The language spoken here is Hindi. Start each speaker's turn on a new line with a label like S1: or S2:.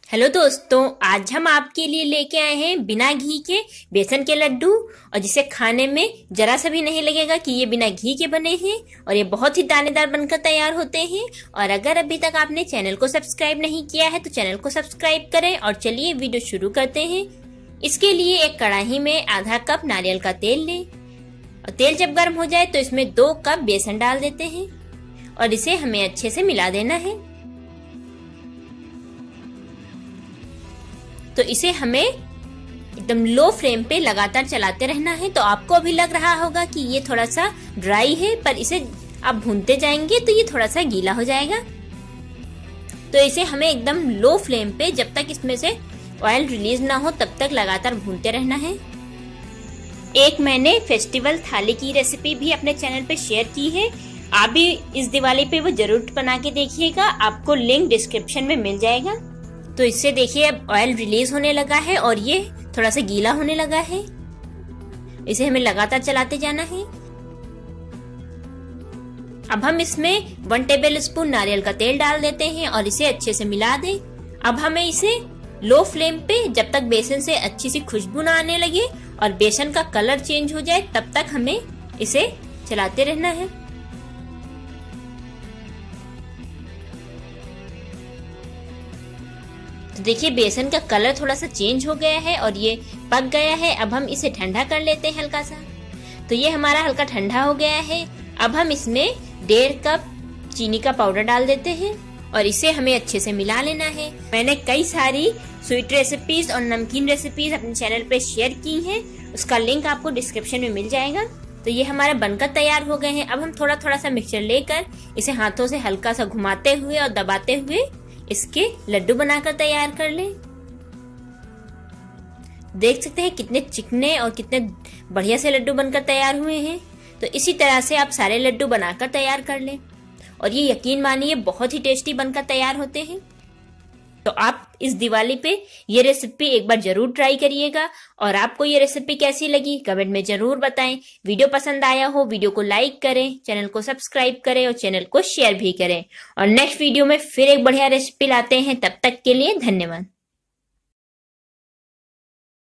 S1: हेलो दोस्तों, आज हम आपके लिए लेके आए हैं बिना घी के बेसन के लड्डू और जिसे खाने में जरा सा भी नहीं लगेगा कि ये बिना घी के बने हैं और ये बहुत ही दानेदार बनकर तैयार होते हैं। और अगर अभी तक आपने चैनल को सब्सक्राइब नहीं किया है तो चैनल को सब्सक्राइब करें और चलिए वीडियो शुरू करते हैं। इसके लिए एक कढ़ाई में आधा कप नारियल का तेल लें और तेल जब गर्म हो जाए तो इसमें 2 कप बेसन डाल देते हैं और इसे हमें अच्छे से मिला देना है। तो इसे हमें एकदम लो फ्लेम पे लगातार चलाते रहना है। तो आपको अभी लग रहा होगा कि ये थोड़ा सा ड्राई है, पर इसे आप भूनते जाएंगे तो ये थोड़ा सा गीला हो जाएगा। तो इसे हमें एकदम लो फ्लेम पे जब तक इसमें से ऑयल रिलीज ना हो तब तक लगातार भूनते रहना है। एक मैंने फेस्टिवल थाली की रेसिपी भी अपने चैनल पे शेयर की है, आप भी इस दिवाली पे वो जरूर बना के देखिएगा, आपको लिंक डिस्क्रिप्शन में मिल जाएगा। तो इससे देखिए अब ऑयल रिलीज होने लगा है और ये थोड़ा सा गीला होने लगा है। इसे हमें लगातार चलाते जाना है। अब हम इसमें 1 टेबल स्पून नारियल का तेल डाल देते हैं और इसे अच्छे से मिला दें। अब हमें इसे लो फ्लेम पे जब तक बेसन से अच्छी सी खुशबू ना आने लगे और बेसन का कलर चेंज हो जाए तब तक हमें इसे चलाते रहना है। तो देखिए बेसन का कलर थोड़ा सा चेंज हो गया है और ये पक गया है। अब हम इसे ठंडा कर लेते हैं हल्का सा। तो ये हमारा हल्का ठंडा हो गया है। अब हम इसमें 1.5 कप चीनी का पाउडर डाल देते हैं और इसे हमें अच्छे से मिला लेना है। मैंने कई सारी स्वीट रेसिपीज और नमकीन रेसिपीज अपने चैनल पे शेयर की हैं, उसका लिंक आपको डिस्क्रिप्शन में मिल जाएगा। तो ये हमारे बनकर तैयार हो गए हैं। अब हम थोड़ा थोड़ा सा मिक्सचर लेकर इसे हाथों से हल्का सा घुमाते हुए और दबाते हुए इसके लड्डू बनाकर तैयार कर लें। देख सकते हैं कितने चिकने और कितने बढ़िया से लड्डू बनकर तैयार हुए हैं। तो इसी तरह से आप सारे लड्डू बनाकर तैयार कर लें और ये यकीन मानिए बहुत ही टेस्टी बनकर तैयार होते हैं। तो आप इस दिवाली पे ये रेसिपी एक बार जरूर ट्राई करिएगा और आपको ये रेसिपी कैसी लगी कमेंट में जरूर बताएं। वीडियो पसंद आया हो वीडियो को लाइक करें, चैनल को सब्सक्राइब करें और चैनल को शेयर भी करें। और नेक्स्ट वीडियो में फिर एक बढ़िया रेसिपी लाते हैं, तब तक के लिए धन्यवाद।